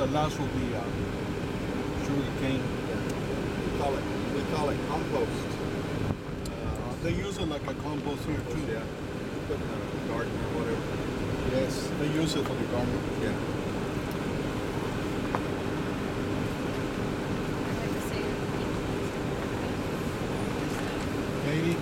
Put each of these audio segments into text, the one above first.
the last will be sugar cane. We call it compost. They use it like a compost here too. Yeah. Put in a garden or whatever. Yes, they use it for the garden. Yeah. Katie?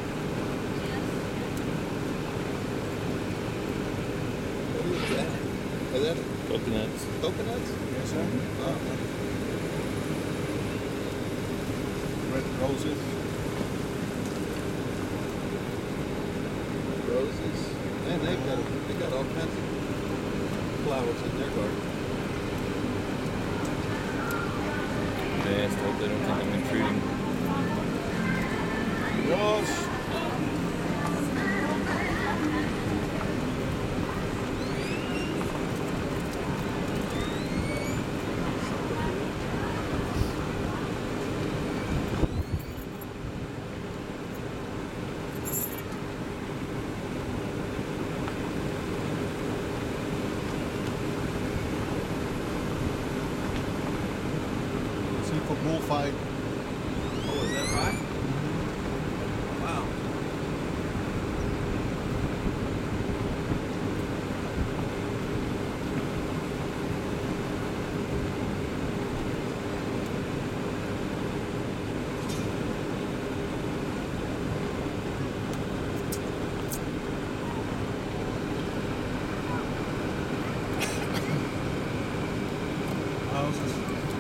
What is that? Is that Coconuts. coconuts? Yes, sir. Oh. Red roses. Roses. Man, they got all kinds of flowers in their garden. They asked, hope they don't think I'm intruding. Yes. See for bullfight. Oh, is that right? Wow. Houses.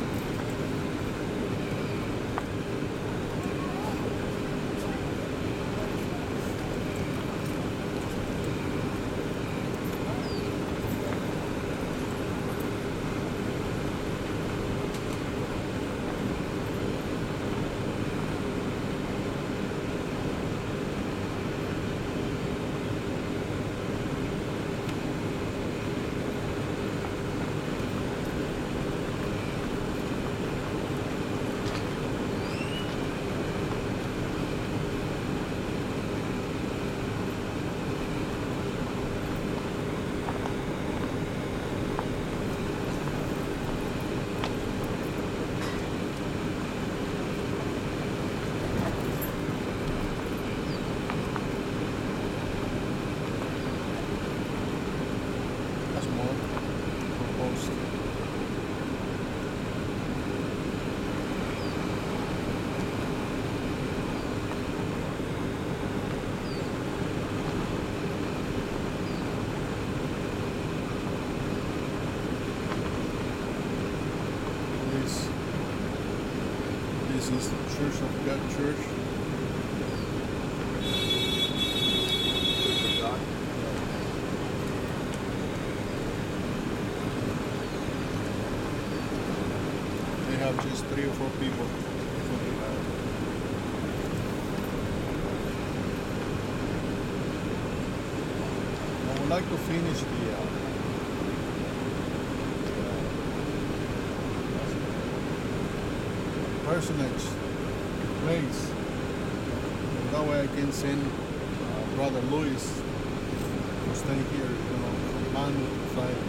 That's more compost. This is the Church of God Church. Church of God. They have just 3 or 4 people. I would like to finish the personage place. That way I can send Brother Luis to stay here, from Monday to Friday.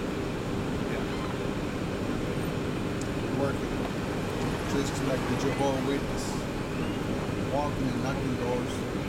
Working. Just like the Jehovah's Witness. Walking and knocking doors.